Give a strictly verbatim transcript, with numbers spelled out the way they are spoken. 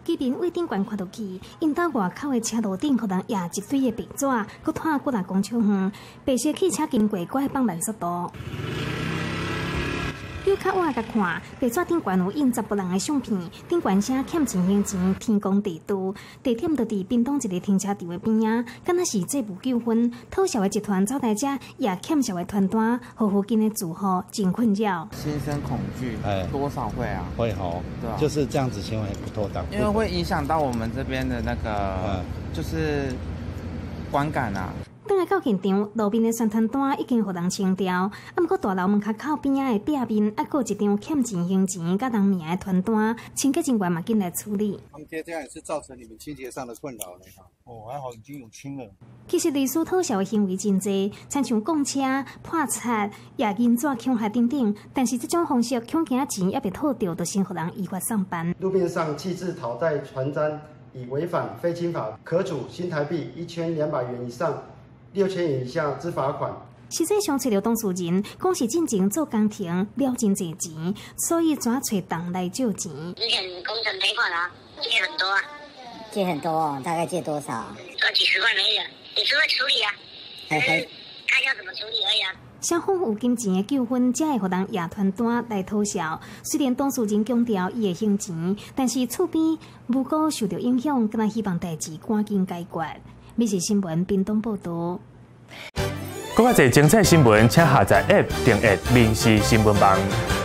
居民位顶悬看落去，引导外口的车路顶，互人压一堆的白纸，佮拖过来公车远，白色汽车经过，搁会放慢速度。 又较晚甲看，白纸顶悬有印十个人的相片，顶悬写欠钱还钱，天公地道。地点就伫屏东一个停车场的边啊，敢若是这部纠纷，偷小的集团招待者也欠小的团单，互附近的住户真困扰。 心生恐惧，哎，多少会啊？ 会吼，对啊，就是这样子行为不妥当， 因为会影响到我们这边的那个，嗯、就是观感啊。 等来到现场，路边的宣传单已经互人清掉，啊，不过大楼门口口边仔的壁面，还佫一张欠钱还钱甲人名的传单，清洁人员嘛进来处理。 他们贴这样也是造成你们清洁上的困扰呢。哦，还好已经有清了。 其实类似偷小的行为真多，亲像讲车、破拆、也银纸抢害等等，但是这种方式抢件钱也被套到，就先互人依法上班。 路边上弃置讨债传单，已违反非侵法，可处新台币一千两百元以上。 六千元以下之罚款。 实际上，找到当事人，讲是进前做工程了真侪钱，所以抓找党来借钱。 之前工程赔款啊，借很多啊。 借很多哦，大概借多少？ 呃，几十万而已，你是会处理啊？ 嘿嘿， 看要怎么处理而已啊。 双方有金钱的纠纷，才会互人亚传单来讨销。虽然当事人强调伊会还钱，但是厝边如果受到影响，敢若希望代志赶紧解决。 美食新闻，屏东报道。 更加多精彩新闻，请下载 App 订阅《民视新闻网》。